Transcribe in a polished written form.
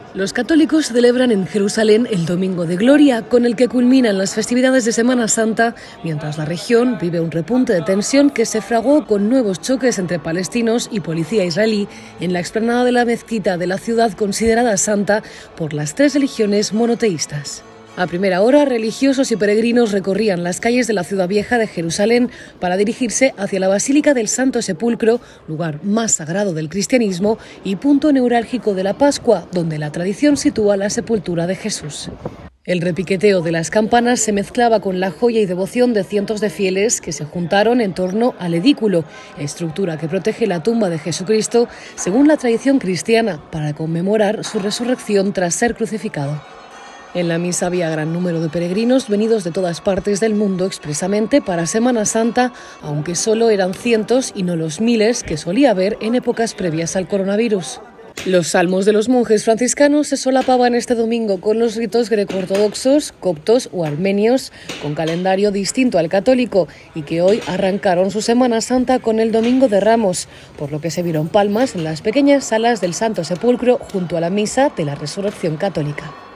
Los católicos celebran en Jerusalén el Domingo de Gloria, con el que culminan las festividades de Semana Santa, mientras la región vive un repunte de tensión que se fraguó con nuevos choques entre palestinos y policía israelí en la explanada de la mezquita de la ciudad considerada santa por las tres religiones monoteístas. A primera hora, religiosos y peregrinos recorrían las calles de la ciudad vieja de Jerusalén para dirigirse hacia la Basílica del Santo Sepulcro, lugar más sagrado del cristianismo y punto neurálgico de la Pascua, donde la tradición sitúa la sepultura de Jesús. El repiqueteo de las campanas se mezclaba con la joya y devoción de cientos de fieles que se juntaron en torno al edículo, estructura que protege la tumba de Jesucristo, según la tradición cristiana, para conmemorar su resurrección tras ser crucificado. En la misa había gran número de peregrinos venidos de todas partes del mundo expresamente para Semana Santa, aunque solo eran cientos y no los miles que solía haber en épocas previas al coronavirus. Los salmos de los monjes franciscanos se solapaban este domingo con los ritos greco-ortodoxos, coptos o armenios, con calendario distinto al católico y que hoy arrancaron su Semana Santa con el Domingo de Ramos, por lo que se vieron palmas en las pequeñas salas del Santo Sepulcro junto a la misa de la Resurrección Católica.